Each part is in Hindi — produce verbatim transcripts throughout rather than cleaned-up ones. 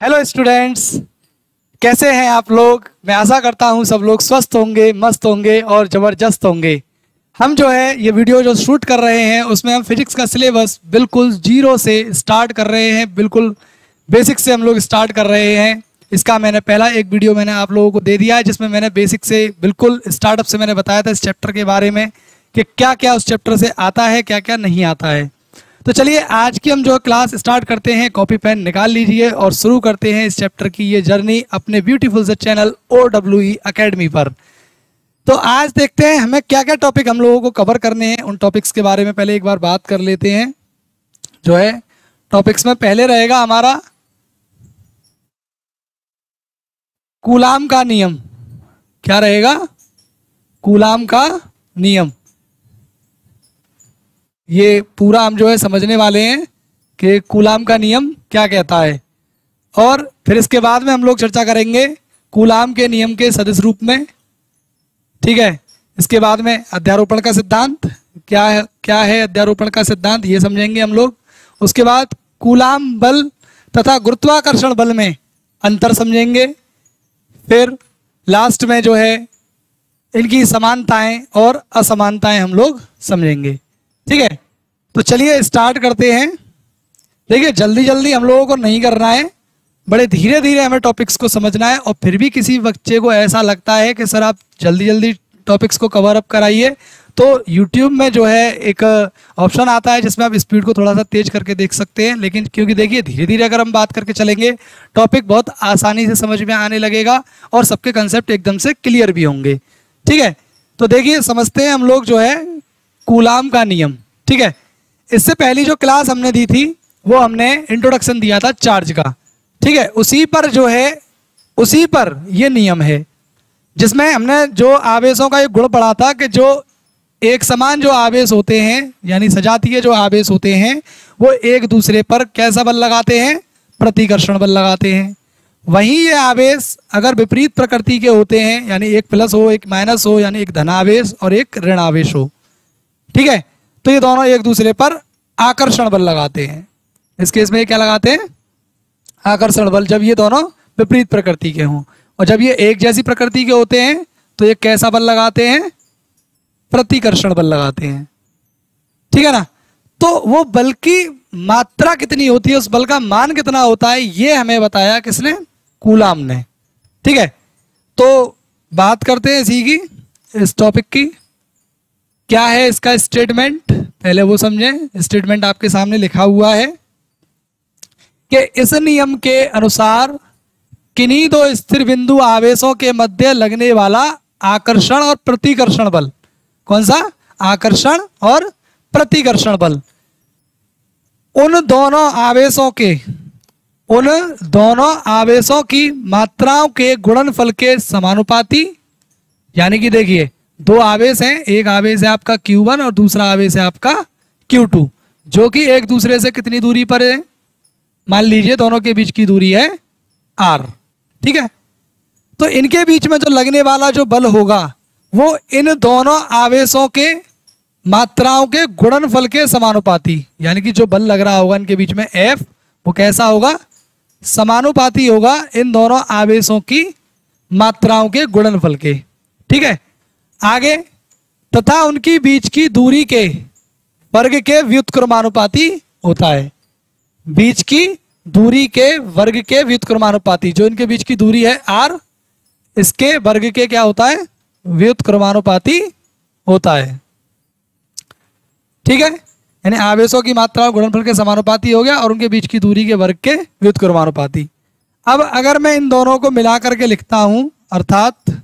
हेलो स्टूडेंट्स, कैसे हैं आप लोग। मैं आशा करता हूं सब लोग स्वस्थ होंगे, मस्त होंगे और ज़बरदस्त होंगे। हम जो है ये वीडियो जो शूट कर रहे हैं उसमें हम फिजिक्स का सिलेबस बिल्कुल जीरो से स्टार्ट कर रहे हैं, बिल्कुल बेसिक से हम लोग स्टार्ट कर रहे हैं। इसका मैंने पहला एक वीडियो मैंने आप लोगों को दे दिया है जिसमें मैंने बेसिक से बिल्कुल स्टार्टअप से मैंने बताया था इस चैप्टर के बारे में कि क्या क्या उस चैप्टर से आता है, क्या क्या नहीं आता है। तो चलिए आज की हम जो क्लास स्टार्ट करते हैं। कॉपी पेन निकाल लीजिए और शुरू करते हैं इस चैप्टर की ये जर्नी अपने ब्यूटीफुल से channel O W E academy पर। तो आज देखते हैं हमें क्या क्या टॉपिक हम लोगों को कवर करने हैं। उन टॉपिक्स के बारे में पहले एक बार बात कर लेते हैं। जो है टॉपिक्स में पहले रहेगा हमारा कूलाम का नियम। क्या रहेगा? कूलाम का नियम। ये पूरा हम जो है समझने वाले हैं कि कूलाम का नियम क्या कहता है, और फिर इसके बाद में हम लोग चर्चा करेंगे कूलाम के नियम के सदिश रूप में। ठीक है, इसके बाद में अध्यारोपण का सिद्धांत क्या है, क्या है अध्यारोपण का सिद्धांत, ये समझेंगे हम लोग। उसके बाद कूलाम बल तथा गुरुत्वाकर्षण बल में अंतर समझेंगे। फिर लास्ट में जो है इनकी समानताएं और असमानताएं हम लोग समझेंगे। ठीक है, तो चलिए स्टार्ट करते हैं। देखिए जल्दी जल्दी हम लोगों को नहीं करना है, बड़े धीरे धीरे हमें टॉपिक्स को समझना है। और फिर भी किसी बच्चे को ऐसा लगता है कि सर आप जल्दी जल्दी टॉपिक्स को कवर अप कराइए, तो यूट्यूब में जो है एक ऑप्शन आता है जिसमें आप स्पीड को थोड़ा सा तेज करके देख सकते हैं। लेकिन क्योंकि देखिए धीरे धीरे अगर हम बात करके चलेंगे टॉपिक बहुत आसानी से समझ में आने लगेगा और सबके कंसेप्ट एकदम से क्लियर भी होंगे। ठीक है, तो देखिए समझते हैं हम लोग जो है कूलाम का नियम। ठीक है, इससे पहली जो क्लास हमने दी थी वो हमने इंट्रोडक्शन दिया था चार्ज का। ठीक है, उसी पर जो है उसी पर ये नियम है जिसमें हमने जो आवेशों का एक गुण पढ़ा था कि जो एक समान जो आवेश होते हैं यानी सजातीय जो आवेश होते हैं वो एक दूसरे पर कैसा बल लगाते हैं? प्रतिकर्षण बल लगाते हैं। वहीं ये आवेश अगर विपरीत प्रकृति के होते हैं यानी एक प्लस हो एक माइनस हो यानी एक धनावेश और एक ऋण आवेश हो, ठीक है, तो ये दोनों एक दूसरे पर आकर्षण बल लगाते हैं। इस केस में क्या लगाते हैं? आकर्षण बल, जब ये दोनों विपरीत प्रकृति के हों। और जब ये एक जैसी प्रकृति के होते हैं तो ये कैसा बल लगाते हैं? प्रतिकर्षण बल लगाते हैं। ठीक है ना, तो वो बल की मात्रा कितनी होती है, उस बल का मान कितना होता है, ये हमें बताया किसने? कूलाम ने। ठीक है, तो बात करते हैं इसी की, इस टॉपिक की। क्या है इसका स्टेटमेंट, पहले वो समझें। स्टेटमेंट आपके सामने लिखा हुआ है कि इस नियम के अनुसार किन्हीं दो स्थिर बिंदु आवेशों के मध्य लगने वाला आकर्षण और प्रतिकर्षण बल, कौन सा? आकर्षण और प्रतिकर्षण बल, उन दोनों आवेशों के उन दोनों आवेशों की मात्राओं के गुणनफल के समानुपाती। यानी कि देखिए दो आवेश हैं, एक आवेश है आपका क्यू वन और दूसरा आवेश है आपका क्यू टू, जो कि एक दूसरे से कितनी दूरी पर है? मान लीजिए दोनों के बीच की दूरी है आर। ठीक है, तो इनके बीच में जो लगने वाला जो बल होगा वो इन दोनों आवेशों के मात्राओं के गुणनफल के समानुपाती, यानी कि जो बल लग रहा होगा इनके बीच में F, वो कैसा होगा? समानुपाती होगा इन दोनों आवेशों की मात्राओं के गुणनफल के। ठीक है, आगे तथा उनकी बीच की दूरी के वर्ग के व्युत्क्रमानुपाती होता है। बीच की दूरी के वर्ग के व्युत्क्रमानुपाती, जो इनके बीच की दूरी है r, इसके वर्ग के क्या होता है? व्युत्क्रमानुपाती होता है। ठीक है, यानी आवेशों की मात्रा गुणनफल के समानुपाती हो गया और उनके बीच की दूरी के वर्ग के व्युत्क्रमानुपाती। अब अगर मैं इन दोनों को मिला करके लिखता हूं, अर्थात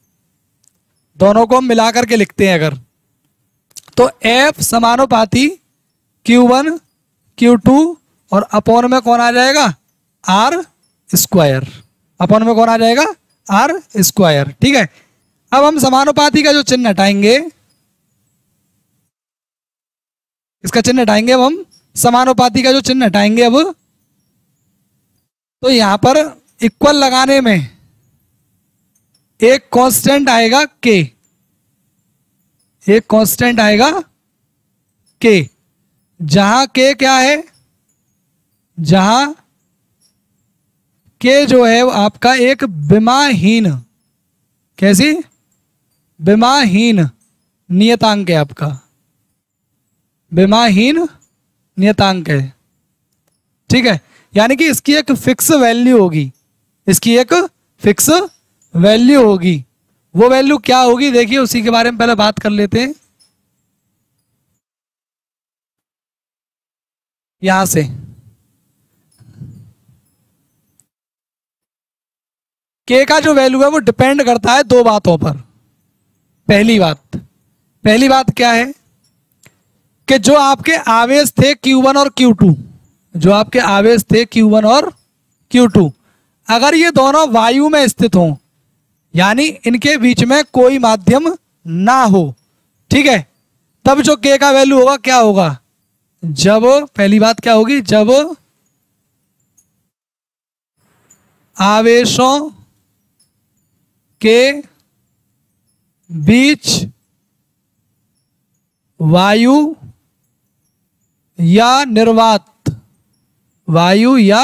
दोनों को मिला करके लिखते हैं अगर, तो F समानुपाती क्यू वन क्यू टू और अपोन में कौन आ जाएगा? R square. अपोन में कौन आ जाएगा? R square. ठीक है, अब हम समानुपाती का जो चिन्ह हटाएंगे, इसका चिन्ह हटाएंगे, अब हम समानुपाती का जो चिन्ह हटाएंगे अब, तो यहां पर इक्वल लगाने में एक कांस्टेंट आएगा K, एक कांस्टेंट आएगा K, जहां K क्या है? जहां के जो है वो आपका एक विमाहीन, कैसी, विमाहीन नियतांक है आपका, विमाहीन नियतांक है। ठीक है, यानी कि इसकी एक फिक्स वैल्यू होगी, इसकी एक फिक्स वैल्यू होगी। वो वैल्यू क्या होगी देखिए, उसी के बारे में पहले बात कर लेते हैं। यहां से के का जो वैल्यू है वो डिपेंड करता है दो बातों पर। पहली बात पहली बात क्या है कि जो आपके आवेश थे क्यू वन और क्यू टू, जो आपके आवेश थे क्यू वन और क्यू टू, अगर ये दोनों वायु में स्थित हों, यानी इनके बीच में कोई माध्यम ना हो, ठीक है, तब जो के का वैल्यू होगा क्या होगा, जब, पहली बात क्या होगी, जब आवेशों के बीच वायु या निर्वात, वायु या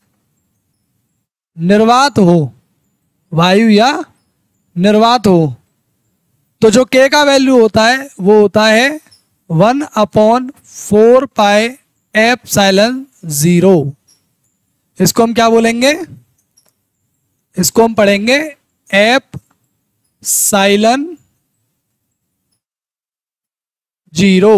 निर्वात हो, वायु या निर्वात हो, तो जो के का वैल्यू होता है वो होता है one upon four pi epsilon zero. इसको हम क्या बोलेंगे, इसको हम पढ़ेंगे एप्सिलॉन जीरो,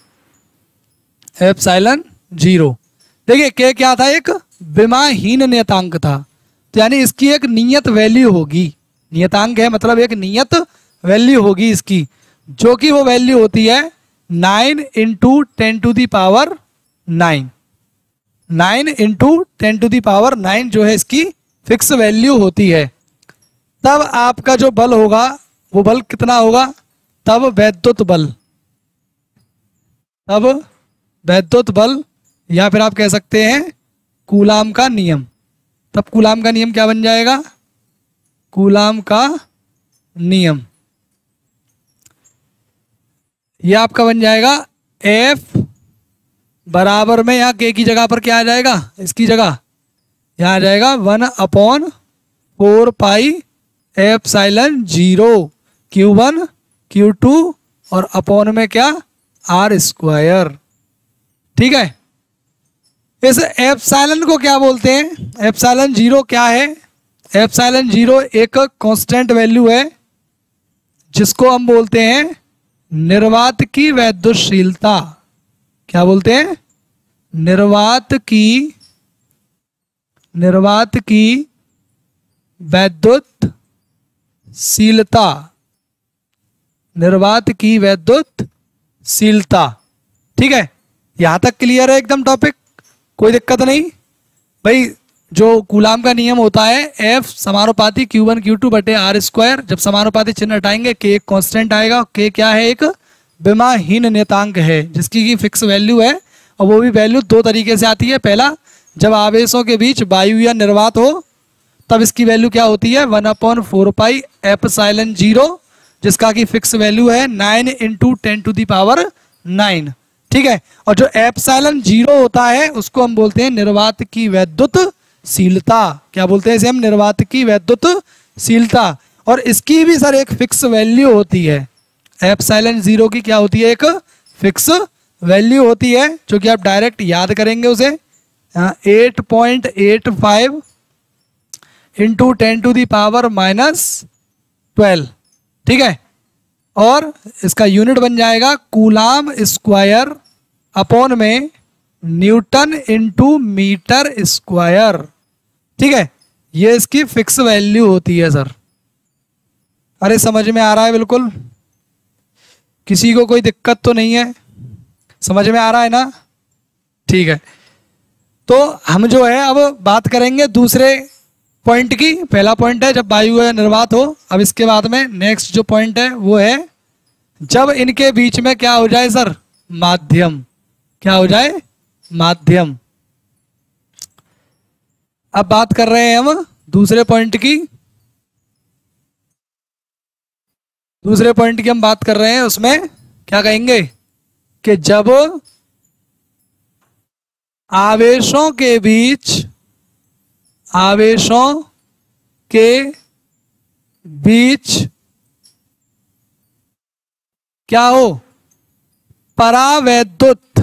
एप्सिलॉन जीरो। देखिए के क्या था, एक विमाहीन नियतांक था, तो यानी इसकी एक नियत वैल्यू होगी, नियतांक है मतलब एक नियत वैल्यू होगी इसकी, जो कि वो वैल्यू होती है nine into ten to the power nine, nine into ten to the power nine जो है इसकी फिक्स वैल्यू होती है। तब आपका जो बल होगा वो बल कितना होगा, तब वैद्युत बल, तब वैद्युत बल, या फिर आप कह सकते हैं कूलाम का नियम। तब कूलाम का नियम क्या बन जाएगा, कूलाम का नियम, यह आपका बन जाएगा F बराबर में, यहाँ के की जगह पर क्या आ जाएगा, इसकी जगह यहाँ आ जाएगा one upon four pi epsilon zero Q one Q two और अपॉन में क्या आर स्क्वायर। ठीक है, इस एप्सिलॉन को क्या बोलते हैं, एप्सिलॉन जीरो क्या है, एप्सिलॉन जीरो एक कांस्टेंट वैल्यू है जिसको हम बोलते हैं निर्वात की वैद्युतशीलता। क्या बोलते हैं, निर्वात की, निर्वात की वैद्युतशीलता, निर्वात की वैद्युतशीलता। ठीक है, यहां तक क्लियर है एकदम टॉपिक, कोई दिक्कत नहीं भाई। जो कूलाम का नियम होता है एफ समानुपाती क्यू वन क्यू टू बटे आर स्क्वायर, जब समानुपाती चिन्ह हटाएंगे के एक कांस्टेंट आएगा, के क्या है, एक विमाहीन नियतांक है जिसकी की फिक्स वैल्यू है, और वो भी वैल्यू दो तरीके से आती है। पहला, जब आवेशों के बीच वायु या निर्वात हो तब इसकी वैल्यू क्या होती है, one upon four pi epsilon zero, जिसका की फिक्स वैल्यू है nine into ten to the power nine. ठीक है, और जो एप्सिलॉन जीरो होता है उसको हम बोलते हैं निर्वात की वैद्युतशीलता। क्या बोलते हैं इसे हम, निर्वात की वैद्युतशीलता। और इसकी भी सर एक फिक्स वैल्यू होती है, एप्सिलॉन जीरो की क्या होती है, एक फिक्स वैल्यू होती है, जो कि आप डायरेक्ट याद करेंगे उसे, eight point eight five into ten to the power minus twelve. ठीक है, और इसका यूनिट बन जाएगा कूलाम स्क्वायर अपॉन में न्यूटन इंटू मीटर स्क्वायर। ठीक है, ये इसकी फिक्स वैल्यू होती है सर। अरे समझ में आ रहा है बिल्कुल, किसी को कोई दिक्कत तो नहीं है, समझ में आ रहा है ना। ठीक है, तो हम जो है अब बात करेंगे दूसरे पॉइंट की। पहला पॉइंट है जब वायु या निर्वात हो, अब इसके बाद में नेक्स्ट जो पॉइंट है वो है जब इनके बीच में क्या हो जाए सर, माध्यम। क्या हो जाए, माध्यम। अब बात कर रहे हैं हम दूसरे पॉइंट की, दूसरे पॉइंट की हम बात कर रहे हैं, उसमें क्या कहेंगे कि जब आवेशों के बीच आवेशों के बीच क्या हो, परावैद्युत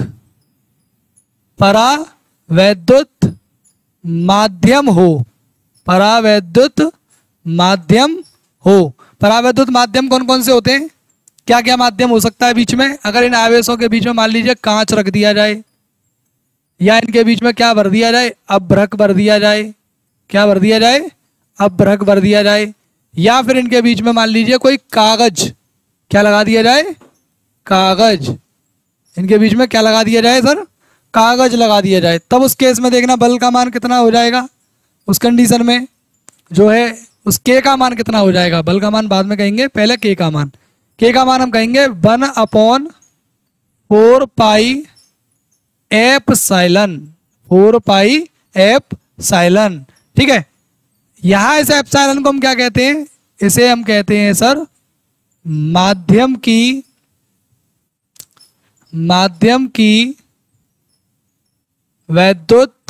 परावैद्युत माध्यम हो, परावैद्युत माध्यम हो। परावैद्युत माध्यम कौन कौन से होते हैं, क्या क्या माध्यम हो सकता है बीच में? अगर इन आवेशों के बीच में मान लीजिए कांच रख दिया जाए, या इनके बीच में क्या भर दिया जाए, अभ्रक भर दिया जाए, क्या भर दिया जाए, अभ्रक भर दिया जाए, या फिर इनके बीच में मान लीजिए कोई कागज, क्या लगा दिया जाए, कागज, इनके बीच में क्या लगा दिया जाए सर, कागज लगा दिया जाए, तब उस केस में देखना बल का मान कितना हो जाएगा। उस कंडीशन में जो है उस के का मान कितना हो जाएगा, बल का मान बाद में कहेंगे, पहले के का मान, के का मान हम कहेंगे one upon four pi epsilon, four pi epsilon. ठीक है, यहां इस एप साइलन को हम क्या कहते हैं, इसे हम कहते हैं सर माध्यम की माध्यम की वैद्युत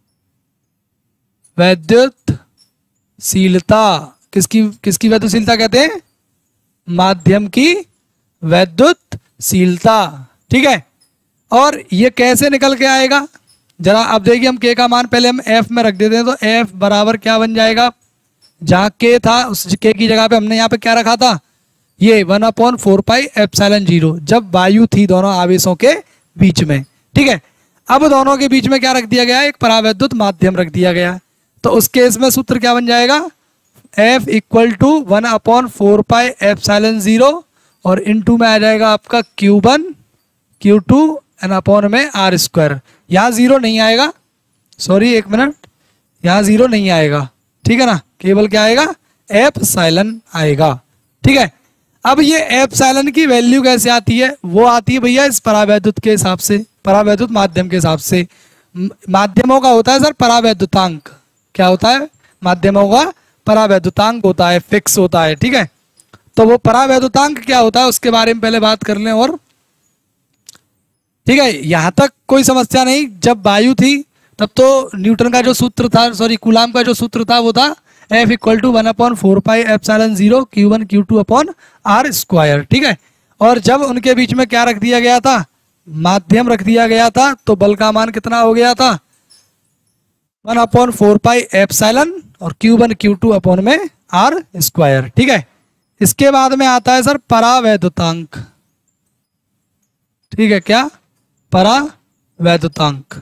वैद्युतशीलता। किसकी किसकी वैद्युतशीलता कहते हैं, माध्यम की वैद्युतशीलता। ठीक है, और ये कैसे निकल के आएगा जरा अब देखिए, हम के का मान पहले हम एफ में रख देते हैं, तो एफ बराबर क्या बन जाएगा, जहां के था उस के की जगह पे हमने यहाँ पे क्या रखा था, ये one upon four pi epsilon zero, जब वायु थी दोनों आवेशों के बीच में। ठीक है, अब दोनों के बीच में क्या रख दिया गया, एक परावैद्युत माध्यम रख दिया गया, तो उस केस में सूत्र क्या बन जाएगा, F equal to one upon four pi epsilon zero, और इनटू में आ जाएगा आपका Q one Q two and upon में आर स्क्वायर। यहाँ जीरो नहीं आएगा, सॉरी एक मिनट, यहाँ जीरो नहीं आएगा, ठीक है ना, केवल क्या आएगा, एप्सिलॉन आएगा। ठीक है, अब ये एप्सिलॉन की वैल्यू कैसे आती है, वो आती है भैया इस परावैद्युत के हिसाब से, परावैद्युत माध्यम के हिसाब से। माध्यमों का होता है सर परावैद्युतांक, क्या होता है, माध्यमों का परावैद्युतांक होता है, फिक्स होता है। ठीक है, तो वो परावैद्युतांक क्या होता है उसके बारे में पहले बात कर लें। और ठीक है, यहां तक कोई समस्या नहीं, जब वायु थी तब तो न्यूटन का जो सूत्र था, सॉरी कूलाम का जो सूत्र था वो था F equal to one upon four pi epsilon zero Q one Q two upon R square. ठीक है, और जब उनके बीच में क्या रख दिया गया था, माध्यम रख दिया गया था, तो बल का मान कितना हो गया था, one upon four pi epsilon और Q one Q two upon में आर स्क्वायर। ठीक है, इसके बाद में आता है सर परावैद्युतांक। ठीक है, क्या, परावैद्युतांक,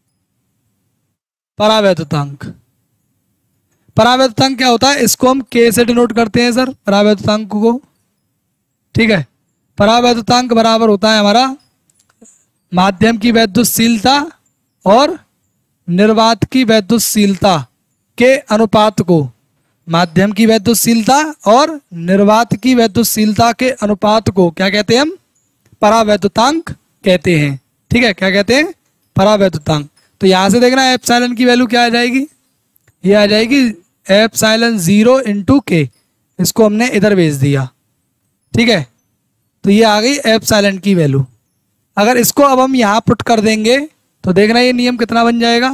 परावैद्युतांक परावैद्युतांक क्या होता है, इसको हम के से डिनोट करते हैं सर, परावैद्युतांक को। ठीक है, परावैद्युतांक बराबर होता है हमारा माध्यम की वैद्युतशीलता और निर्वात की वैद्युतशीलता के अनुपात को, माध्यम की वैद्युतशीलता और निर्वात की वैद्युतशीलता के अनुपात को क्या कहते हैं, हम परावैद्युतांक कहते हैं। ठीक है, क्या कहते हैं, परावैद्युतांक। तो यहां से देखना एप्सिलॉन की वैल्यू क्या आ जाएगी, ये आ जाएगी एप्सिलॉन जीरो इंटू के, इसको हमने इधर भेज दिया। ठीक है, तो ये आ गई एप्सिलॉन की वैल्यू। अगर इसको अब हम यहां पुट कर देंगे तो देखना ये नियम कितना बन जाएगा।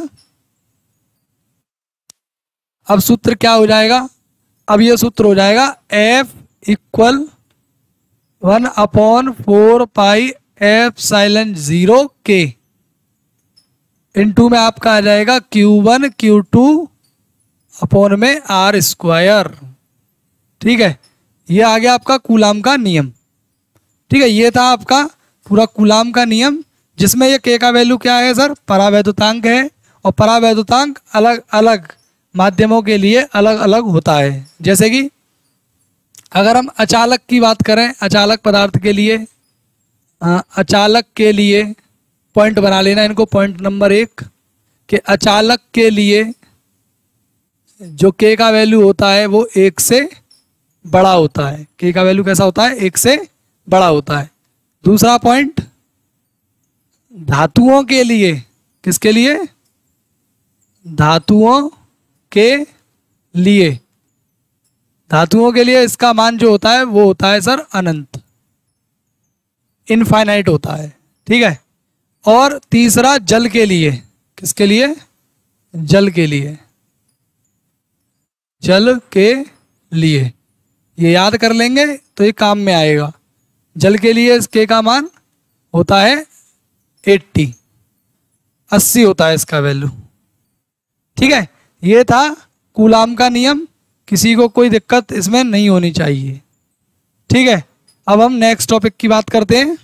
अब सूत्र क्या हो जाएगा, अब ये सूत्र हो जाएगा F equal one upon four pi epsilon zero के इनटू में आपका आ जाएगा Q one Q two upon में आर स्क्वायर। ठीक है, ये आ गया आपका कूलाम का नियम। ठीक है, ये था आपका पूरा कूलाम का नियम, जिसमें ये के का वैल्यू क्या है सर, परावैद्युतांक है, और परावैद्युतांक अलग अलग माध्यमों के लिए अलग अलग होता है। जैसे कि अगर हम अचालक की बात करें, अचालक पदार्थ के लिए, आ, अचालक के लिए पॉइंट बना लेना इनको, पॉइंट नंबर एक, कि अचालक के लिए जो के का वैल्यू होता है वो एक से बड़ा होता है, के का वैल्यू कैसा होता है, एक से बड़ा होता है। दूसरा पॉइंट, धातुओं के लिए, किसके लिए, धातुओं के लिए, धातुओं के लिए इसका मान जो होता है वो होता है सर अनंत, इनफाइनाइट होता है। ठीक है, और तीसरा जल के लिए, किसके लिए, जल के लिए, जल के लिए, ये याद कर लेंगे तो ये काम में आएगा। जल के लिए इस के का मान होता है अस्सी, अस्सी होता है इसका वैल्यू। ठीक है, ये था कूलाम का नियम, किसी को कोई दिक्कत इसमें नहीं होनी चाहिए। ठीक है, अब हम नेक्स्ट टॉपिक की बात करते हैं।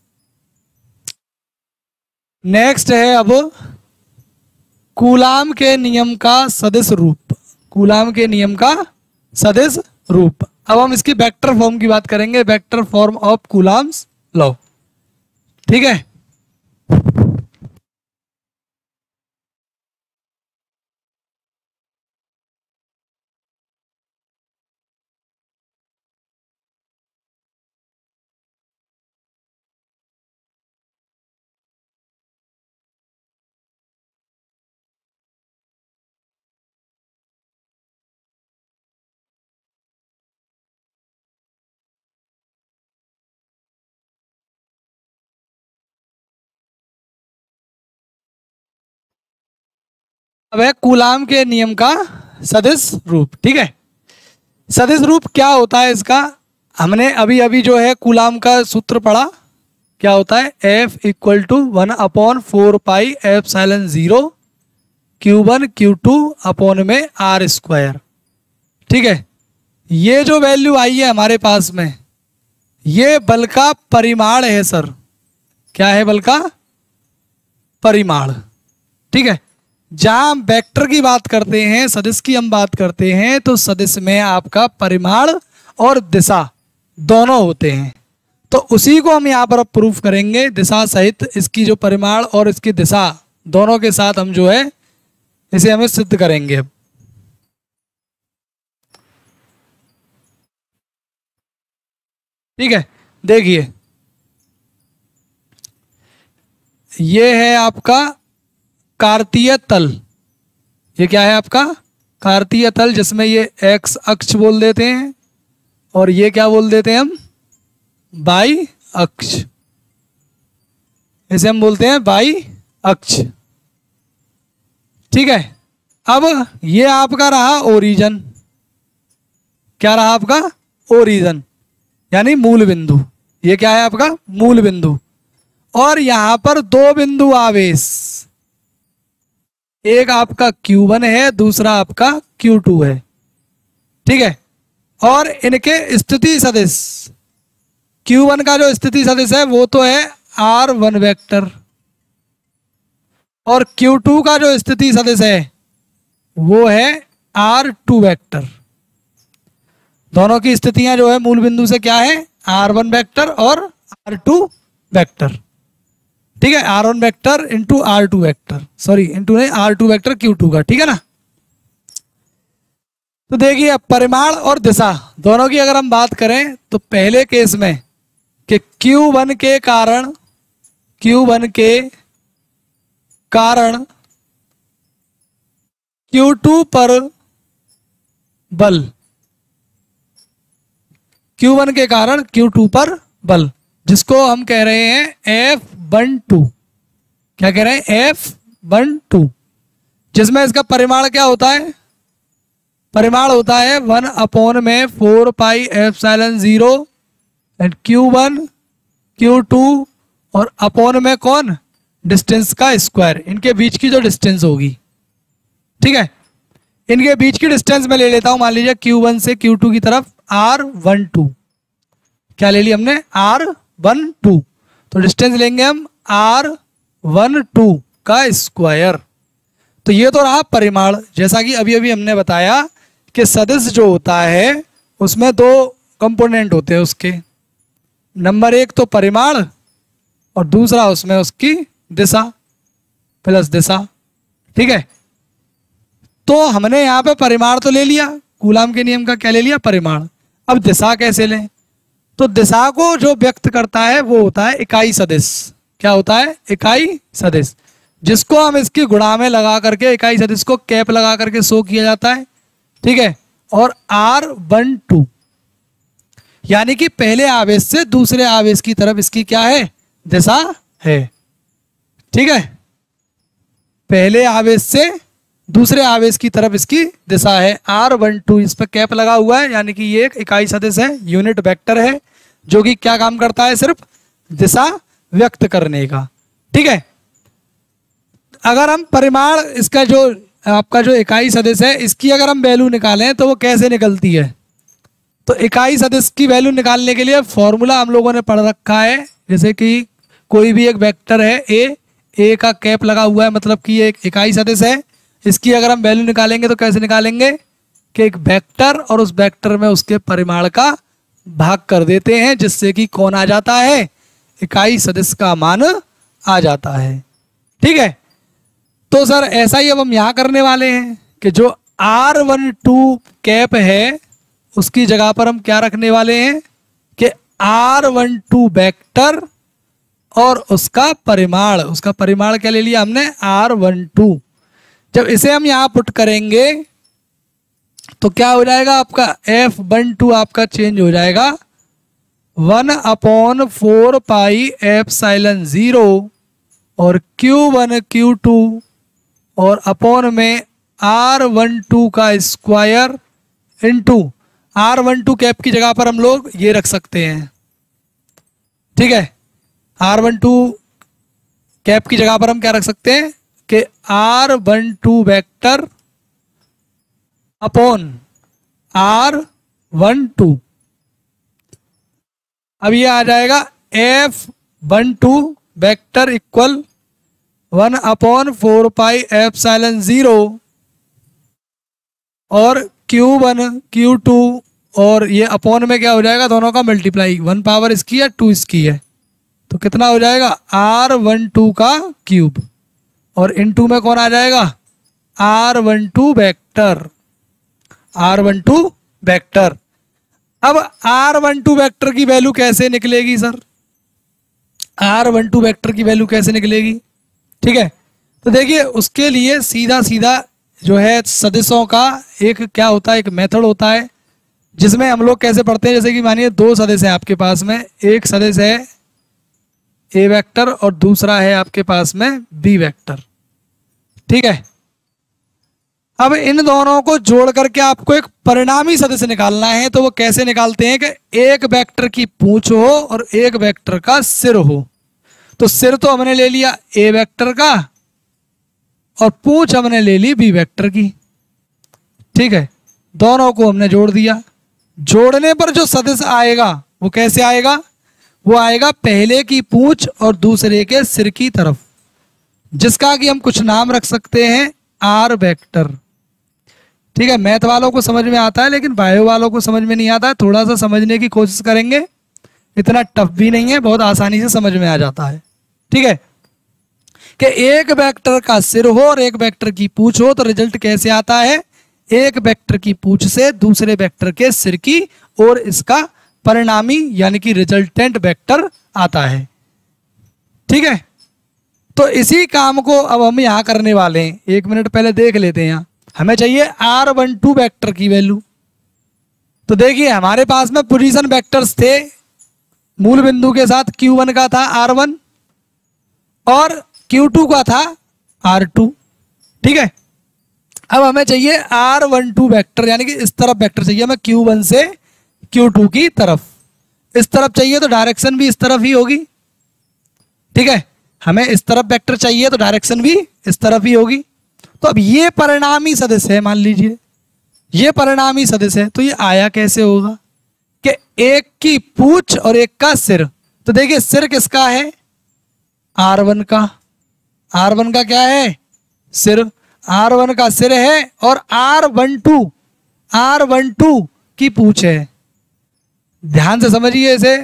नेक्स्ट है अब कूलाम के नियम का सदिश रूप। कूलाम के नियम का सदिश रूप। अब हम इसकी वेक्टर फॉर्म की बात करेंगे, vector form of Coulomb's law. ठीक है, अब है कूलाम के नियम का सदिश रूप। ठीक है, सदिश रूप क्या होता है इसका, हमने अभी अभी जो है कूलाम का सूत्र पढ़ा, क्या होता है, F equal to one upon four pi epsilon zero Q one Q two upon में आर स्क्वायर। ठीक है, ये जो वैल्यू आई है हमारे पास में, ये बल का परिमाण है सर। क्या है, बल का परिमाण। ठीक है, जहां हम वेक्टर की बात करते हैं, सदिश की हम बात करते हैं, तो सदिश में आपका परिमाण और दिशा दोनों होते हैं। तो उसी को हम यहाँ पर अब प्रूफ करेंगे, दिशा सहित इसकी जो परिमाण और इसकी दिशा दोनों के साथ हम जो है इसे हमें सिद्ध करेंगे। अब ठीक है, देखिए ये है आपका कार्तीय तल। ये क्या है आपका कार्तीय तल, जिसमें ये एक्स अक्ष बोल देते हैं और ये क्या बोल देते हैं हम, वाई अक्ष। इसे हम बोलते हैं वाई अक्ष। ठीक है, अब ये आपका रहा ओरिजन। क्या रहा आपका, ओरिजन यानी मूल बिंदु। ये क्या है आपका मूल बिंदु। और यहां पर दो बिंदु आवेश, एक आपका क्यू वन है, दूसरा आपका क्यू टू है। ठीक है, और इनके स्थिति सदिश, क्यू वन का जो स्थिति सदिश है वो तो है आर वन वेक्टर, और क्यू टू का जो स्थिति सदिश है वो है आर टू वेक्टर। दोनों की स्थितियां जो है मूल बिंदु से क्या है, आर वन वेक्टर और आर टू वेक्टर। ठीक है, R one vector into R two vector, sorry into नहीं, R two vector Q two का। ठीक है ना। तो देखिए परिमाण और दिशा दोनों की अगर हम बात करें तो पहले केस में कि क्यू वन के कारण, क्यू वन के कारण क्यू टू पर बल, क्यू वन के कारण क्यू टू पर बल, जिसको हम कह रहे हैं एफ वन टू। क्या कह रहे हैं, एफ वन टू, जिसमें इसका परिमाण क्या होता है, परिमाण होता है वन अपॉन में four pi epsilon zero and Q one Q two और अपॉन में कौन, डिस्टेंस का स्क्वायर, इनके बीच की जो डिस्टेंस होगी। ठीक है, इनके बीच की डिस्टेंस में ले लेता हूं, मान लीजिए क्यू वन से क्यू टू की तरफ आर वन टू। क्या ले लिया हमने, आर वन टू। तो डिस्टेंस लेंगे हम आर वन टू का स्क्वायर। तो ये तो रहा परिमाण। जैसा कि अभी अभी हमने बताया कि सदिश जो होता है उसमें दो कंपोनेंट होते हैं उसके, नंबर एक तो परिमाण और दूसरा उसमें उसकी दिशा प्लस दिशा। ठीक है, तो हमने यहाँ पे परिमाण तो ले लिया, कूलाम के नियम का क्या ले लिया, परिमाण। अब दिशा कैसे लें, तो दिशा को जो व्यक्त करता है वो होता है इकाई सदिश। क्या होता है, इकाई सदिश, जिसको हम इसकी गुणा में लगा करके, इकाई सदिश को कैप लगा करके शो किया जाता है। ठीक है, और आर वन टू यानी कि पहले आवेश से दूसरे आवेश की तरफ इसकी क्या है, दिशा है। ठीक है, पहले आवेश से दूसरे आवेश की तरफ इसकी दिशा है। आर वन टू इस पर कैप लगा हुआ है, यानी कि ये एक इकाई सदिश है, यूनिट वेक्टर है, जो कि क्या काम करता है, सिर्फ दिशा व्यक्त करने का। ठीक है, अगर हम परिमाण इसका जो आपका जो इकाई सदिश है इसकी अगर हम वैल्यू निकालें तो वो कैसे निकलती है, तो इकाई सदिश की वैल्यू निकालने के लिए फॉर्मूला हम लोगों ने पढ़ रखा है। जैसे कि कोई भी एक वेक्टर है ए, ए का कैप लगा हुआ है, मतलब कि ये एक इकाई सदिश है। इसकी अगर हम वैल्यू निकालेंगे तो कैसे निकालेंगे कि एक वेक्टर और उस वेक्टर में उसके परिमाण का भाग कर देते हैं, जिससे कि कौन आ जाता है, इकाई सदिश का मान आ जाता है। ठीक है, तो सर ऐसा ही अब हम यहाँ करने वाले हैं कि जो आर वन टू कैप है उसकी जगह पर हम क्या रखने वाले हैं कि आर वन टू वेक्टर और उसका परिमाण, उसका परिमाण क्या ले लिया हमने, आर वन टू। जब इसे हम यहाँ पुट करेंगे तो क्या हो जाएगा आपका, एफ वन टू आपका चेंज हो जाएगा one upon four pi epsilon zero और क्यू वन क्यू टू और अपॉन में आर वन टू का square into R one two cap की जगह पर हम लोग ये रख सकते हैं। ठीक है, आर वन टू कैप की जगह पर हम क्या रख सकते हैं कि R one two vector upon R one two. अब ये आ जाएगा F one two vector equal one upon four pi epsilon zero और क्यू वन क्यू टू और ये अपॉन में क्या हो जाएगा, दोनों का मल्टीप्लाई, वन पावर इसकी है टू इसकी है, तो कितना हो जाएगा आर वन टू का क्यूब और इनटू में कौन आ जाएगा, R one two vector, R one two vector. अब आर वन टू वेक्टर की वैल्यू कैसे निकलेगी sir, R one two vector की वैल्यू कैसे निकलेगी। ठीक है, तो देखिए उसके लिए सीधा सीधा जो है सदिशों का एक क्या होता है, एक मेथड होता है जिसमें हम लोग कैसे पढ़ते हैं। जैसे कि मानिए दो सदिश हैं आपके पास में, एक सदिश है ए वेक्टर और दूसरा है आपके पास में बी वेक्टर। ठीक है, अब इन दोनों को जोड़ करके आपको एक परिणामी सदिश निकालना है, तो वो कैसे निकालते हैं कि एक वेक्टर की पूंछ हो और एक वेक्टर का सिर हो। तो सिर तो हमने ले लिया ए वेक्टर का और पूंछ हमने ले ली बी वेक्टर की। ठीक है, दोनों को हमने जोड़ दिया। जोड़ने पर जो सदिश आएगा वो कैसे आएगा, वो आएगा पहले की पूंछ और दूसरे के सिर की तरफ, जिसका कि हम कुछ नाम रख सकते हैं आर वेक्टर। ठीक है, मैथ वालों को समझ में आता है लेकिन बायो वालों को समझ में नहीं आता है, थोड़ा सा समझने की कोशिश करेंगे, इतना टफ भी नहीं है, बहुत आसानी से समझ में आ जाता है। ठीक है, कि एक वेक्टर का सिर हो और एक वेक्टर की पूंछ हो तो रिजल्ट कैसे आता है, एक वेक्टर की पूंछ से दूसरे वेक्टर के सिर की और इसका परिणामी यानी कि रिजल्टेंट वेक्टर आता है। ठीक है, तो इसी काम को अब हम यहां करने वाले हैं। एक मिनट पहले देख लेते हैं, यहाँ हमें चाहिए आर वन टू वेक्टर की वैल्यू। तो देखिए हमारे पास में पोजीशन वेक्टर्स थे, मूल बिंदु के साथ क्यू वन का था आर वन और क्यू टू का था आर टू। ठीक है, अब हमें चाहिए आर वन टू वेक्टर, यानी कि इस तरफ वेक्टर चाहिए हमें क्यू वन से क्यू टू की तरफ। इस तरफ चाहिए तो डायरेक्शन भी इस तरफ ही होगी। ठीक है, हमें इस तरफ वेक्टर चाहिए तो डायरेक्शन भी इस तरफ ही होगी। तो अब ये परिणामी सदिश है, मान लीजिए ये परिणामी सदिश है, तो ये आया कैसे होगा कि एक की पूंछ और एक का सिर। तो देखिए सिर किसका है, आर वन का, आर वन का क्या है सिर, आर वन का सिर है और R one two R one two की पूंछ है। ध्यान से समझिए इसे,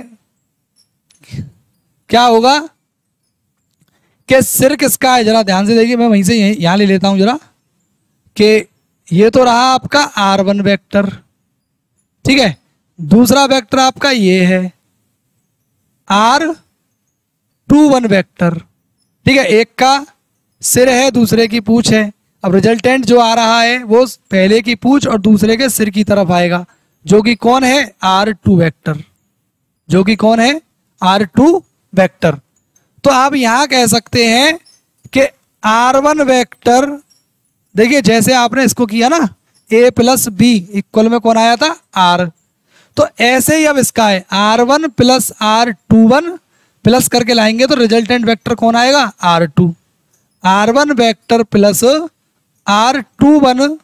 क्या होगा कि सिर किसका है, जरा ध्यान से देखिए, मैं वहीं से यहां ले लेता हूं जरा, कि ये तो रहा आपका आर वन वेक्टर। ठीक है, दूसरा वेक्टर आपका ये है आर टू वन वेक्टर। ठीक है, एक का सिर है दूसरे की पूंछ है। अब रिजल्टेंट जो आ रहा है वो पहले की पूंछ और दूसरे के सिर की तरफ आएगा, जो कि कौन है आर टू वेक्टर, जो कि कौन है आर टू वेक्टर। तो आप यहां कह सकते हैं कि आर वन वेक्टर देखिए जैसे आपने इसको किया ना, ए प्लस बी इक्वल में कौन आया था, आर, तो ऐसे ही अब इसका है R one plus R two one plus करके लाएंगे तो रिजल्टेंट वेक्टर कौन आएगा, R two, R one vector plus R two one,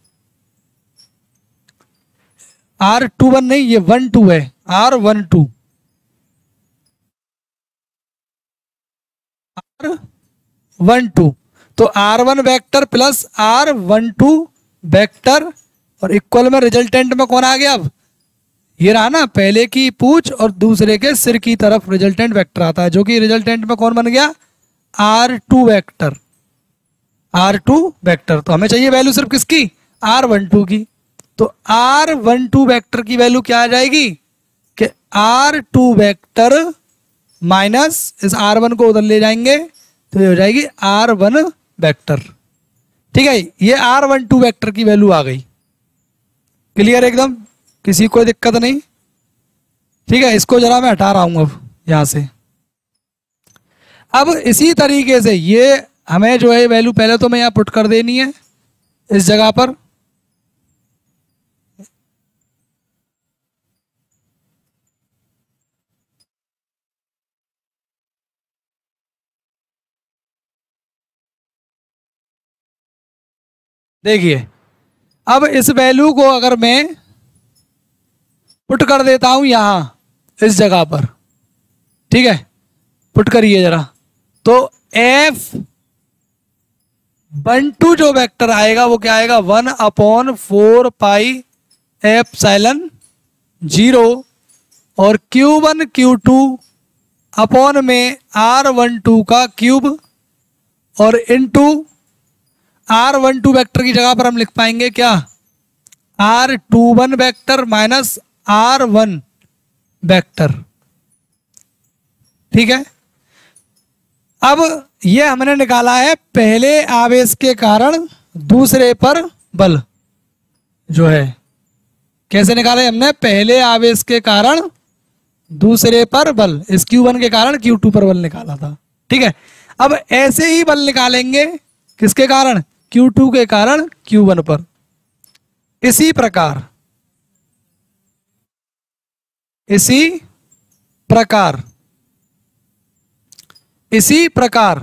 R two one नहीं, ये वन टू है, R one two, R one two, तो R one vector plus R one two vector, और इक्वल में रिजल्टेंट में कौन आ गया, अब ये रहा ना पहले की पूछ और दूसरे के सिर की तरफ रिजल्टेंट वेक्टर आता है, जो कि रिजल्टेंट में कौन बन गया, R two vector, R two vector. तो हमें चाहिए वैल्यू सिर्फ किसकी, आर वन टू की, तो आर वन टू वेक्टर की वैल्यू क्या आ जाएगी कि आर टू वेक्टर माइनस इस आर वन को उधर ले जाएंगे तो ये हो जाएगी आर वन वेक्टर। ठीक है, ये आर वन टू वेक्टर की वैल्यू आ गई। क्लियर एकदम, किसी को दिक्कत नहीं। ठीक है, इसको जरा मैं हटा रहा हूं अब यहां से। अब इसी तरीके से ये हमें जो है वैल्यू पहले तो मैं यहां पुट कर देनी है इस जगह पर, देखिए अब इस वैल्यू को अगर मैं पुट कर देता हूं यहां इस जगह पर, ठीक है, पुट करिए जरा, तो एफ वन टू जो वेक्टर आएगा वो क्या आएगा, one upon four pi epsilon zero, और Q one Q two upon में आर वन टू का क्यूब, और into R one two vector की जगह पर हम लिख पाएंगे क्या, R two one vector minus R one vector. ठीक है, अब ये हमने निकाला है पहले आवेश के कारण दूसरे पर बल, जो है कैसे निकाले हमने, पहले आवेश के कारण दूसरे पर बल, इस क्यू वन के कारण क्यू टू पर बल निकाला था। ठीक है, अब ऐसे ही बल निकालेंगे किसके कारण, क्यू टू के कारण क्यू वन पर। इसी प्रकार इसी प्रकार इसी प्रकार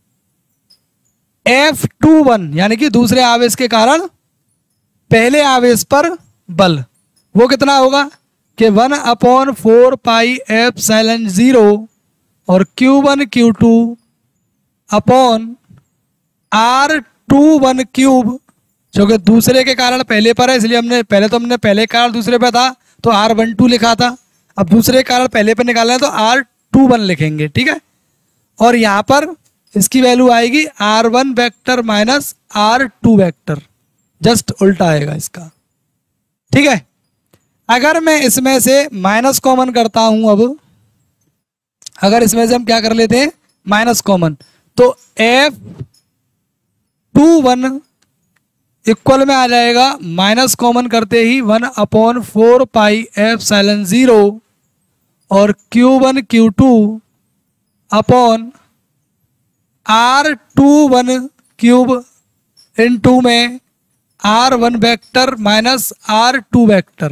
एफ टू वन यानी कि दूसरे आवेश के कारण पहले आवेश पर बल, वो कितना होगा कि one upon four pi epsilon zero, और Q one Q two upon R two one cube, जो कि दूसरे के कारण पहले पर है, इसलिए हमने पहले तो हमने पहले कारण दूसरे पे था तो आर वन टू लिखा था, अब दूसरे कारण पहले पे निकालना है तो आर टू वन लिखेंगे। ठीक है, और यहां पर इसकी वैल्यू आएगी R one vector minus R two vector, just उल्टा आएगा इसका। ठीक है, अगर मैं इसमें से माइनस कॉमन करता हूं, अब अगर इसमें से हम क्या कर लेते हैं माइनस कॉमन, तो एफ टू वन इक्वल में आ जाएगा माइनस कॉमन करते ही one upon four pi epsilon zero, और Q one Q two upon R two one cube into में R one vector minus R two vector.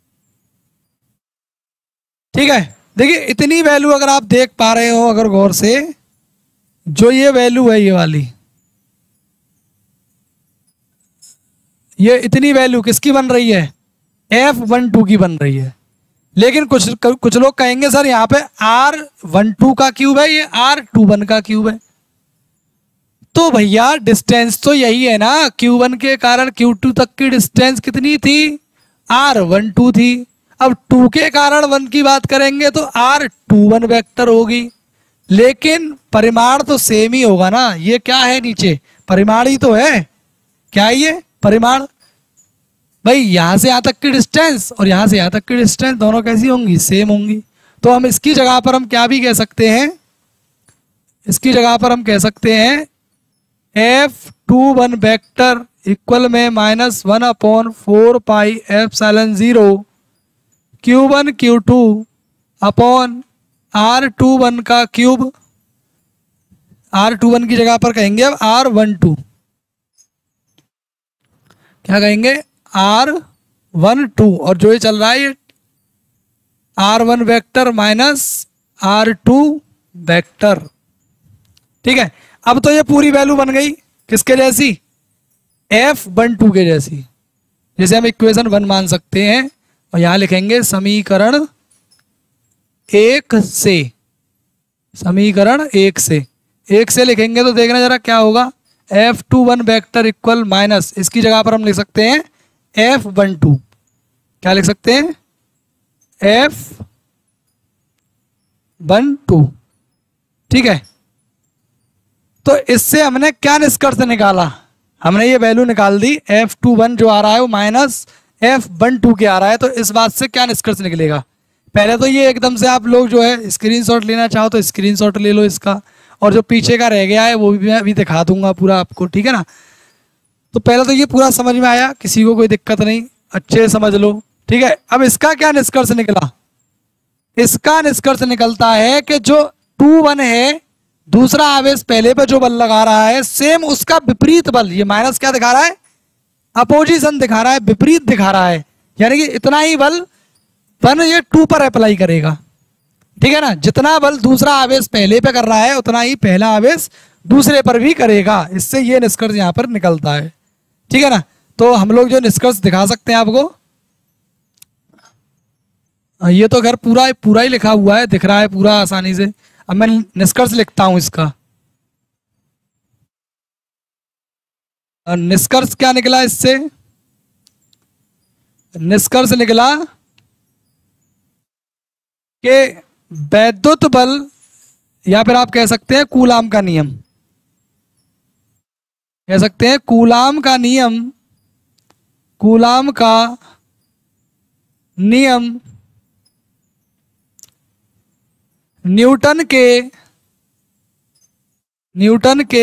ठीक है, देखिए इतनी वैल्यू अगर आप देख पा रहे हो अगर गौर से, जो ये वैल्यू है ये वाली, ये इतनी वैल्यू किसकी बन रही है, एफ वन टू की बन रही है। लेकिन कुछ कुछ लोग कहेंगे सर यहाँ पे आर वन टू का क्यूब है, ये आर टू वन का क्यूब है। तो भैया डिस्टेंस तो यही है ना, क्यू वन के कारण क्यू टू तक की डिस्टेंस कितनी थी, आर वन टू थी। अब टू के कारण वन की बात करेंगे तो आर टू वन वेक्टर होगी, लेकिन परिमाण तो सेम ही होगा ना। ये क्या है नीचे, परिमाण ही तो है, क्या है ये परिमाण भाई, यहां से यहां तक की डिस्टेंस और यहां से यहां तक की डिस्टेंस दोनों कैसी होंगी, सेम होंगी। तो हम इसकी जगह पर हम क्या भी कह सकते हैं, इसकी जगह पर हम कह सकते हैं F two one vector equal में minus one upon four pi epsilon zero Q one Q two upon R two one का क्यूब, आर टू वन की जगह पर कहेंगे अब आर वन टू। क्या कहेंगे, आर वन टू, और जो ये चल रहा है ये R one vector minus R two vector. ठीक है, अब तो ये पूरी वैल्यू बन गई किसके जैसी, एफ वन टू के जैसी, जैसे हम इक्वेशन वन मान सकते हैं। और यहां लिखेंगे समीकरण एक से, समीकरण एक से, एक से लिखेंगे तो देखना जरा क्या होगा, F two one vector equal minus, इसकी जगह पर हम लिख सकते हैं एफ वन टू, क्या लिख सकते हैं, एफ वन टू। ठीक है, तो इससे हमने क्या निष्कर्ष निकाला, हमने ये वैल्यू निकाल दी, एफ टू वन जो आ रहा है वो माइनस एफ वन टू के आ रहा है। तो इस बात से क्या निष्कर्ष निकलेगा, पहले तो ये एकदम से आप लोग जो है स्क्रीनशॉट लेना चाहो तो स्क्रीनशॉट ले लो इसका, और जो पीछे का रह गया है वो भी मैं अभी दिखा दूंगा पूरा आपको। ठीक है ना, तो पहले तो ये पूरा समझ में आया, किसी को कोई दिक्कत नहीं, अच्छे से समझ लो। ठीक है, अब इसका क्या निष्कर्ष निकला, इसका निष्कर्ष निकलता है कि जो टू वन है, दूसरा आवेश पहले पे जो बल लगा रहा है सेम उसका विपरीत बल, ये माइनस क्या दिखा रहा है, अपोजिशन दिखा रहा है, विपरीत दिखा रहा है, यानी कि इतना ही बल वन ये टू पर अप्लाई करेगा। ठीक है ना, जितना बल दूसरा आवेश पहले पे कर रहा है उतना ही पहला आवेश दूसरे पर भी करेगा, इससे ये निष्कर्ष यहां पर निकलता है। ठीक है ना, तो हम लोग जो निष्कर्ष दिखा सकते हैं आपको, ये तो खैर पूरा पूरा ही लिखा हुआ है, दिख रहा है पूरा आसानी से। अब मैं निष्कर्ष लिखता हूं इसका, निष्कर्ष क्या निकला इससे, निष्कर्ष निकला कि वैद्युत बल, या फिर आप कह सकते हैं कूलाम का नियम, कह सकते हैं कूलाम का नियम, कूलाम का नियम न्यूटन के न्यूटन के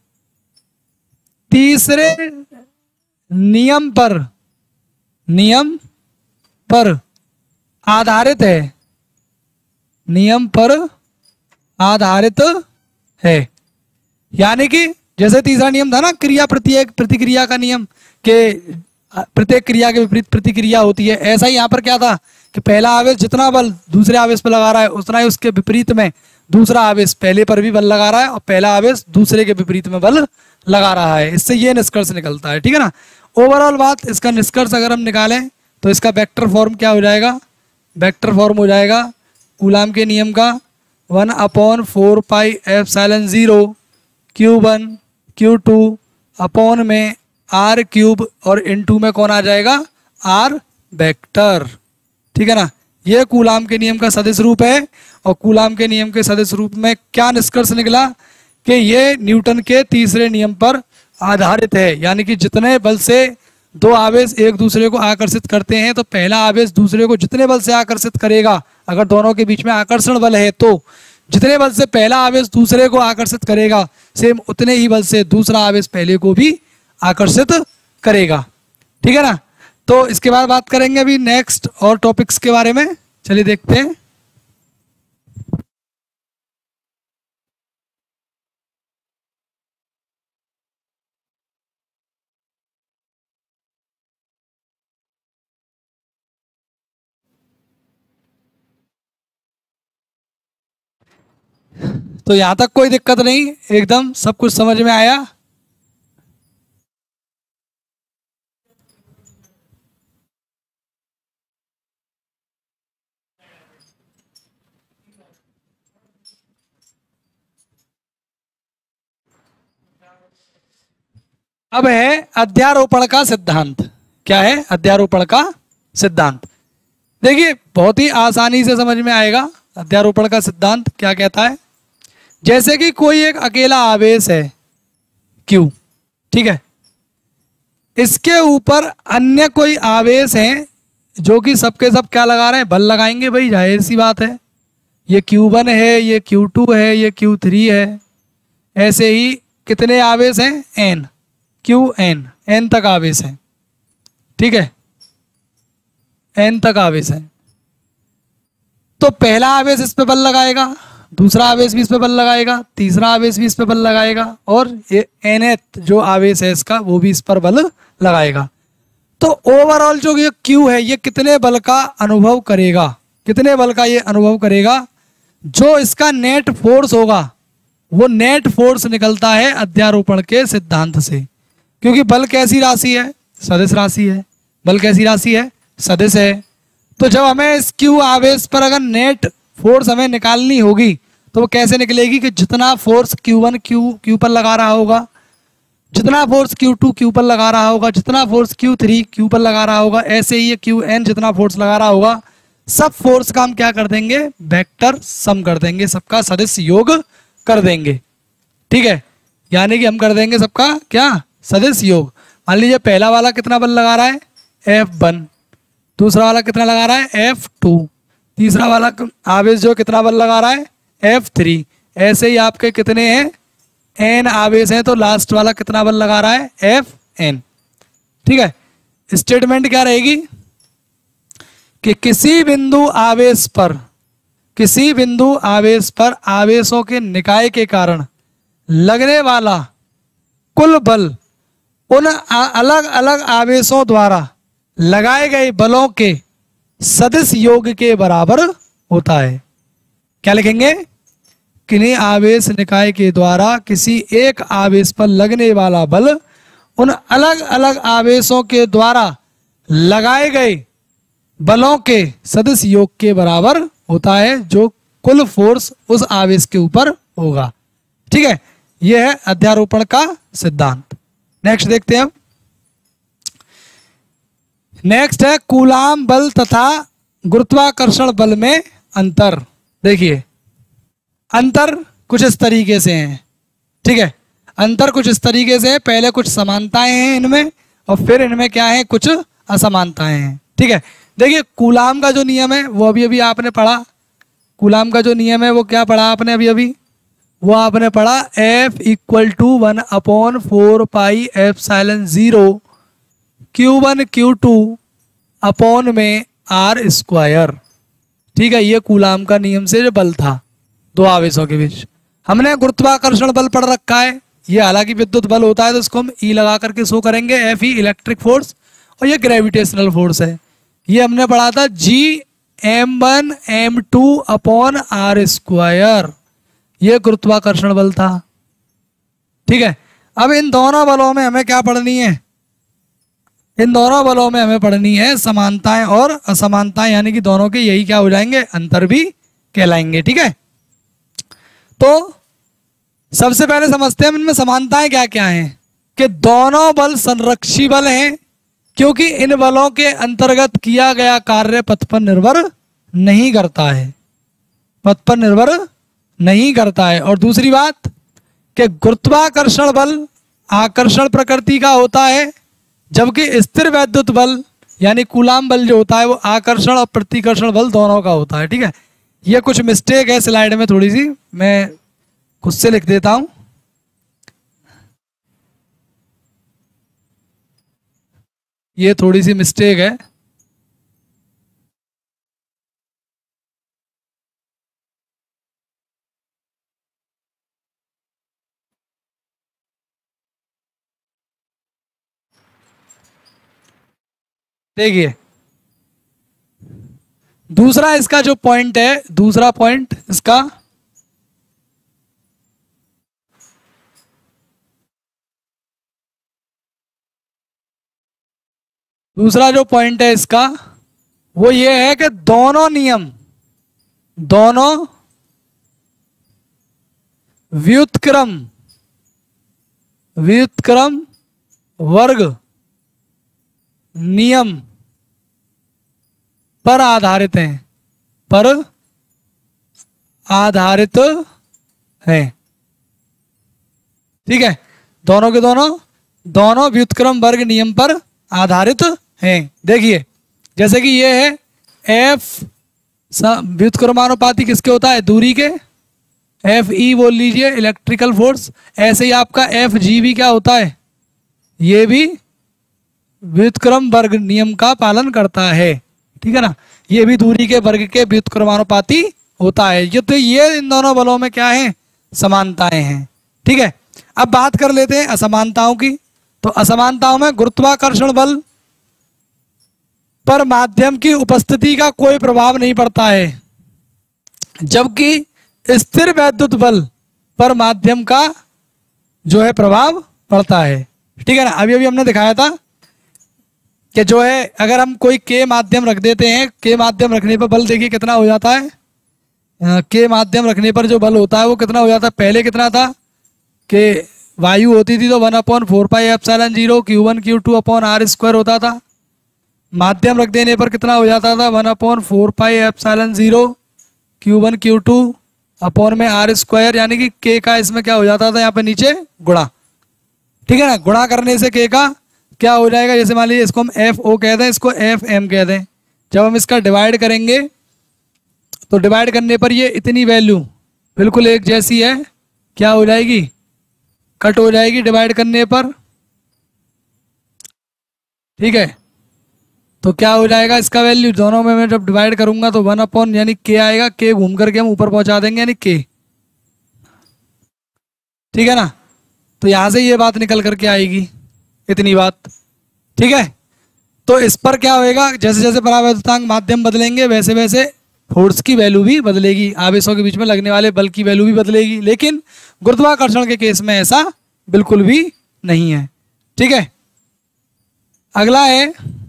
तीसरे नियम पर नियम पर आधारित है, नियम पर आधारित है। यानी कि जैसे तीसरा नियम था ना, क्रिया प्रत्येक प्रतिक्रिया का नियम, के प्रत्येक क्रिया के विपरीत प्रतिक्रिया होती है, ऐसा ही यहां पर क्या था कि पहला आवेश जितना बल दूसरे आवेश पर लगा रहा है उतना ही उसके विपरीत में दूसरा आवेश पहले पर भी बल लगा रहा है, और पहला आवेश दूसरे के विपरीत में बल लगा रहा है। इससे ये निष्कर्ष निकलता है। ठीक है ना, ओवरऑल बात, इसका निष्कर्ष अगर हम निकालें तो इसका वेक्टर फॉर्म क्या हो जाएगा, वेक्टर फॉर्म हो जाएगा कूलाम के नियम का one upon four pi epsilon zero Q one Q two upon में आर क्यूब, और इन टू में कौन आ जाएगा, आर वेक्टर। ठीक है ना, यह कूलाम के नियम का सदिश रूप है। और कूलाम के नियम के सदिश रूप में क्या निष्कर्ष निकला कि ये न्यूटन के तीसरे नियम पर आधारित है, यानी कि जितने बल से दो आवेश एक दूसरे को आकर्षित करते हैं तो पहला आवेश दूसरे को जितने बल से आकर्षित करेगा, अगर दोनों के बीच में आकर्षण बल है तो जितने बल से पहला आवेश दूसरे को आकर्षित करेगा सेम उतने ही बल से दूसरा आवेश पहले को भी आकर्षित करेगा। ठीक है ना, तो इसके बाद बात करेंगे अभी नेक्स्ट और टॉपिक्स के बारे में, चलिए देखते हैं। तो यहां तक कोई दिक्कत नहीं, एकदम सब कुछ समझ में आया। अब है अध्यारोपण का सिद्धांत। क्या है अध्यारोपण का सिद्धांत? देखिए बहुत ही आसानी से समझ में आएगा। अध्यारोपण का सिद्धांत क्या कहता है, जैसे कि कोई एक अकेला आवेश है Q, ठीक है, इसके ऊपर अन्य कोई आवेश हैं जो कि सबके सब क्या लगा रहे हैं, बल लगाएंगे भाई, जाहिर सी बात है। ये क्यू वन है, ये क्यू टू है, ये क्यू थ्री है, ऐसे ही कितने आवेश हैं, एन, क्यू एन, एन तक आवेश है, ठीक है, एन तक आवेश है। तो पहला आवेश इस पे बल लगाएगा, दूसरा आवेश भी इस पे बल लगाएगा, तीसरा आवेश भी इस पे बल लगाएगा, और ये एनथ जो आवेश है इसका वो भी इस पर बल लगाएगा। तो ओवरऑल जो ये Q है ये कितने बल का अनुभव करेगा, कितने बल का ये अनुभव करेगा? जो इसका नेट फोर्स होगा वो नेट फोर्स निकलता है अध्यारोपण के सिद्धांत से, क्योंकि बल कैसी राशि है? सदिश राशि है। बल कैसी राशि है? सदिश है। तो जब हमें इस Q आवेश पर अगर नेट फोर्स हमें निकालनी होगी तो वो कैसे निकलेगी कि जितना force Q one Q Q पर लगा रहा होगा, जितना फोर्स Q टू Q पर लगा रहा होगा, जितना फोर्स Q थ्री Q पर लगा रहा होगा, ऐसे ही ये Q N जितना फोर्स लगा रहा होगा, सब फोर्स का हम क्या कर देंगे? वेक्टर सम कर देंगे, सबका सदिश योग कर देंगे। ठीक है, यानी कि हम कर देंगे सबका क्या? सदिश योग। मान लीजिए पहला वाला कितना बल लगा रहा है? F one. दूसरा वाला कितना लगा रहा है? F two. तीसरा वाला आवेश जो कितना बल लगा रहा है? F three. ऐसे ही आपके कितने हैं? एन आवेश हैं, तो लास्ट वाला कितना बल लगा रहा है? F N. ठीक है, स्टेटमेंट क्या रहेगी कि किसी बिंदु आवेश पर, किसी बिंदु आवेश पर आवेशों के निकाय के कारण लगने वाला कुल बल उन अलग अलग आवेशों द्वारा लगाए गए बलों के सदिश योग के बराबर होता है। क्या लिखेंगे? किन्हीं आवेश निकाय के द्वारा किसी एक आवेश पर लगने वाला बल उन अलग अलग आवेशों के द्वारा लगाए गए बलों के सदिश योग के बराबर होता है, जो कुल फोर्स उस आवेश के ऊपर होगा। ठीक है, यह है अध्यारोपण का सिद्धांत। नेक्स्ट देखते हैं हम। नेक्स्ट है कूलाम बल तथा गुरुत्वाकर्षण बल में अंतर। देखिए अंतर कुछ इस तरीके से है। ठीक है, अंतर कुछ इस तरीके से है, पहले कुछ समानताएं हैं इनमें और फिर इनमें क्या है? कुछ असमानताएं हैं। ठीक है, देखिए कूलाम का जो नियम है वो अभी अभी आपने पढ़ा। कूलाम का जो नियम है वो क्या पढ़ा आपने अभी अभी? वो आपने पढ़ा F equal to one upon four pi epsilon zero Q one Q two upon में आर स्क्वायर। ठीक है, ये कूलाम का नियम से जो बल था दो आवेशों के बीच। हमने गुरुत्वाकर्षण बल पढ़ रखा है, ये हालांकि विद्युत बल होता है तो इसको हम ई लगा करके शो करेंगे। एफ ई इलेक्ट्रिक फोर्स और ये ग्रेविटेशनल फोर्स है। ये हमने पढ़ा था G M one M two upon R square, ये गुरुत्वाकर्षण बल था। ठीक है, अब इन दोनों बलों में हमें क्या पढ़नी है? इन दोनों बलों में हमें पढ़नी है समानताएं और असमानताएं, यानी कि दोनों के यही क्या हो जाएंगे? अंतर भी कहलाएंगे। ठीक है, तो सबसे पहले समझते हैं इनमें समानताएं क्या क्या हैं। कि दोनों बल संरक्षी बल हैं, क्योंकि इन बलों के अंतर्गत किया गया कार्य पथ पर निर्भर नहीं करता है, पथ पर निर्भर नहीं करता है। और दूसरी बात कि गुरुत्वाकर्षण बल आकर्षण प्रकृति का होता है, जबकि स्थिर वैद्युत बल यानी कूलाम बल जो होता है वो आकर्षण और प्रतिकर्षण बल दोनों का होता है। ठीक है, ये कुछ मिस्टेक है स्लाइड में, थोड़ी सी मैं खुद से लिख देता हूं। ये थोड़ी सी मिस्टेक है। देखिए दूसरा इसका जो पॉइंट है, दूसरा पॉइंट इसका दूसरा जो पॉइंट है इसका वो ये है कि दोनों नियम, दोनों व्युत्क्रम व्युत्क्रम वर्ग नियम पर आधारित हैं, पर आधारित हैं। ठीक है, दोनों के दोनों दोनों व्युत्क्रम वर्ग नियम पर आधारित हैं। देखिए जैसे कि ये है एफ व्युत्क्रमानुपाती किसके होता है? दूरी के। एफ ई बोल लीजिए इलेक्ट्रिकल फोर्स। ऐसे ही आपका एफ जी भी क्या होता है? ये भी व्युत्क्रम वर्ग नियम का पालन करता है। ठीक है ना, ये भी दूरी के वर्ग के व्युत्क्रमानुपाती होता है। ये तो ये इन दोनों बलों में क्या है? समानताएं हैं। ठीक है, अब बात कर लेते हैं असमानताओं की। तो असमानताओं में गुरुत्वाकर्षण बल पर माध्यम की उपस्थिति का कोई प्रभाव नहीं पड़ता है, जबकि स्थिर वैद्युत बल पर माध्यम का जो है प्रभाव पड़ता है। ठीक है ना। अभी अभी हमने दिखाया था कि जो है अगर हम कोई के माध्यम रख देते हैं, के माध्यम रखने पर बल देखिए कितना हो जाता है। के माध्यम रखने पर जो बल होता है वो कितना हो जाता है, पहले कितना था कि वायु होती थी तो one upon four pi epsilon zero Q one Q two upon R square होता था। माध्यम रख देने पर कितना हो जाता था, one upon four pi epsilon zero Q one Q two upon में आर स्क्वायर, यानी कि के का इसमें क्या हो जाता था यहाँ पे नीचे गुणा। ठीक है ना। गुणा करने से के का क्या हो जाएगा, जैसे मान लीजिए इसको हम एफ ओ कह दें, इसको एफ एम कह दें। जब हम इसका डिवाइड करेंगे तो डिवाइड करने पर ये इतनी वैल्यू बिल्कुल एक जैसी है, क्या हो जाएगी, कट हो जाएगी डिवाइड करने पर। ठीक है। तो क्या हो जाएगा इसका वैल्यू, दोनों में मैं जब डिवाइड करूंगा तो वन अपॉन यानी के आएगा, के घूम करके हम ऊपर पहुंचा देंगे यानी के। ठीक है ना। तो यहां से ये बात निकल करके आएगी, इतनी बात। ठीक है। तो इस पर क्या होएगा, जैसे जैसे परावैद्युतांक माध्यम बदलेंगे वैसे वैसे फोर्स की वैल्यू भी बदलेगी, आवेशों के बीच में लगने वाले बल की वैल्यू भी बदलेगी। लेकिन गुरुत्वाकर्षण के केस में ऐसा बिल्कुल भी नहीं है। ठीक है। अगला है,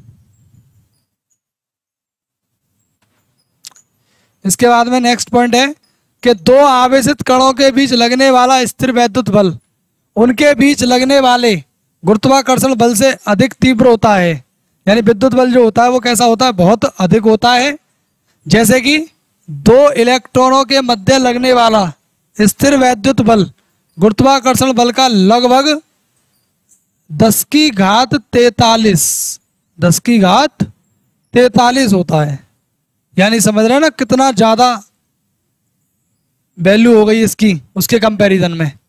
इसके बाद में नेक्स्ट पॉइंट है कि दो आवेशित कणों के बीच लगने वाला स्थिर वैद्युत बल उनके बीच लगने वाले गुरुत्वाकर्षण बल से अधिक तीव्र होता है। यानी विद्युत बल जो होता है वो कैसा होता है, बहुत अधिक होता है। जैसे कि दो इलेक्ट्रॉनों के मध्य लगने वाला स्थिर वैद्युत बल गुरुत्वाकर्षण बल का लगभग दस की घात तैतालीस दस की घात तैतालीस होता है। यानी समझ रहे हैं ना कितना ज्यादा वैल्यू हो गई इसकी उसके कंपैरिजन में।